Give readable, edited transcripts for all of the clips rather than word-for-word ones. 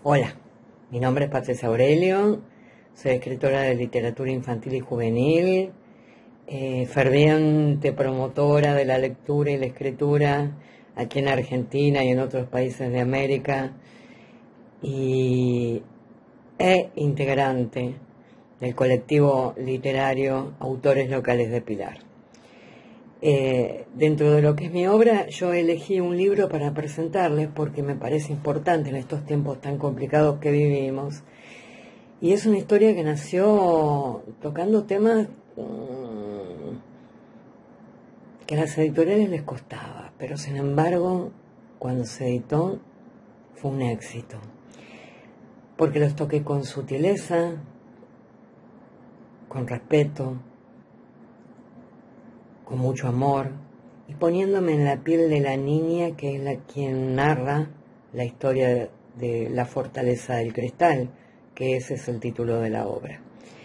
Hola, mi nombre es Patricia Aurelio, soy escritora de literatura infantil y juvenil, ferviente promotora de la lectura y la escritura aquí en Argentina y en otros países de América, e integrante del colectivo literario Autores Locales de Pilar. Dentro de lo que es mi obra, yo elegí un libro para presentarles porque me parece importante en estos tiempos tan complicados que vivimos. Y es una historia que nació tocando temas que a las editoriales les costaba, pero sin embargo, cuando se editó, fue un éxito. Porque los toqué con sutileza, con respeto, con mucho amor, y poniéndome en la piel de la niña que es quien narra la historia de La fortaleza del cristal, que ese es el título de la obra.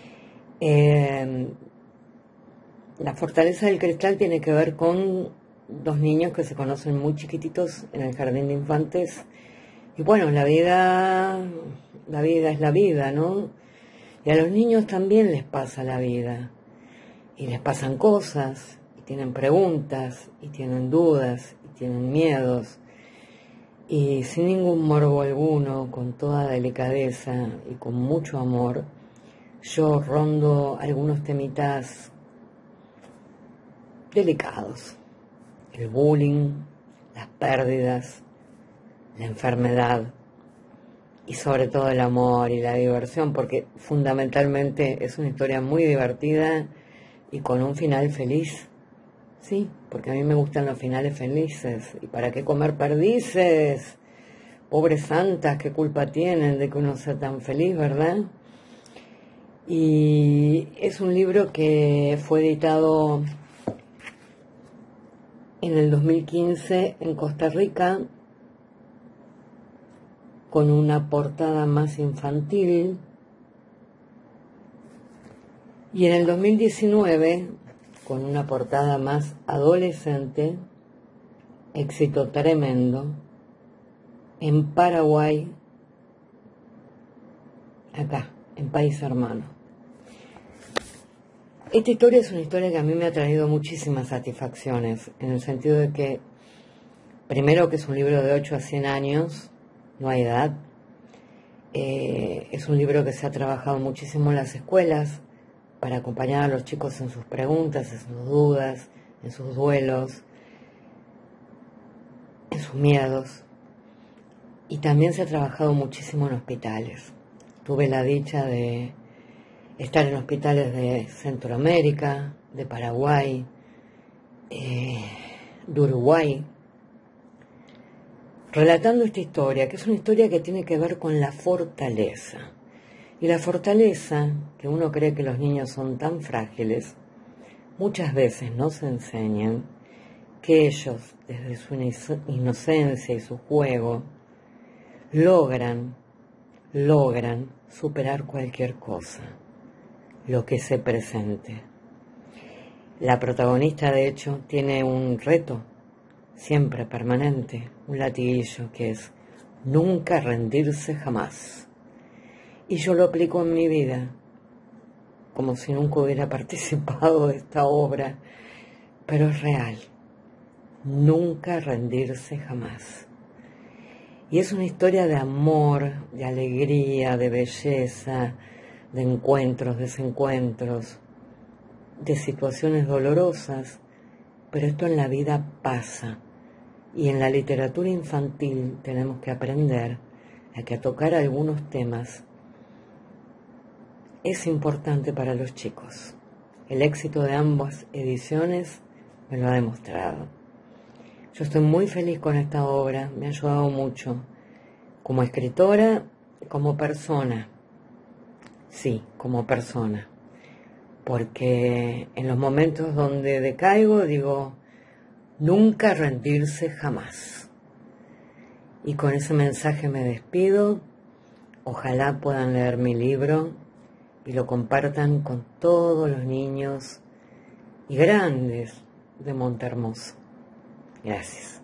La fortaleza del cristal tiene que ver con dos niños que se conocen muy chiquititos en el jardín de infantes, y bueno, la vida es la vida, ¿no? Y a los niños también les pasa la vida, y les pasan cosas, tienen preguntas, y tienen dudas, y tienen miedos, y sin ningún morbo alguno, con toda delicadeza y con mucho amor, yo rondo algunos temitas delicados: el bullying, las pérdidas, la enfermedad, y sobre todo el amor y la diversión, porque fundamentalmente es una historia muy divertida y con un final feliz. Sí, porque a mí me gustan los finales felices. ¿Y para qué comer perdices? Pobres santas, ¿qué culpa tienen de que uno sea tan feliz, verdad? Y es un libro que fue editado en el 2015 en Costa Rica, con una portada más infantil. Y en el 2019... con una portada más adolescente, éxito tremendo, en Paraguay, acá, en País Hermano. Esta historia es una historia que a mí me ha traído muchísimas satisfacciones, en el sentido de que, primero, que es un libro de 8 a 100 años, no hay edad. Es un libro que se ha trabajado muchísimo en las escuelas, para acompañar a los chicos en sus preguntas, en sus dudas, en sus duelos, en sus miedos. Y también se ha trabajado muchísimo en hospitales. Tuve la dicha de estar en hospitales de Centroamérica, de Paraguay, de Uruguay, relatando esta historia, que es una historia que tiene que ver con la fortaleza. Y la fortaleza, que uno cree que los niños son tan frágiles, muchas veces nos enseñan que ellos, desde su inocencia y su juego, logran superar cualquier cosa, lo que se presente. La protagonista, de hecho, tiene un reto siempre permanente, un latiguillo, que es nunca rendirse jamás. Y yo lo aplico en mi vida, como si nunca hubiera participado de esta obra, pero es real. Nunca rendirse jamás. Y es una historia de amor, de alegría, de belleza, de encuentros, desencuentros, de situaciones dolorosas, pero esto en la vida pasa. Y en la literatura infantil tenemos que aprender a tocar algunos temas es importante para los chicos. El éxito de ambas ediciones me lo ha demostrado. Yo estoy muy feliz con esta obra, me ha ayudado mucho, como escritora, como persona. Sí, como persona. Porque en los momentos donde decaigo digo, nunca rendirse jamás. Y con ese mensaje me despido. Ojalá puedan leer mi libro y lo compartan con todos los niños y grandes de Montehermoso. Gracias.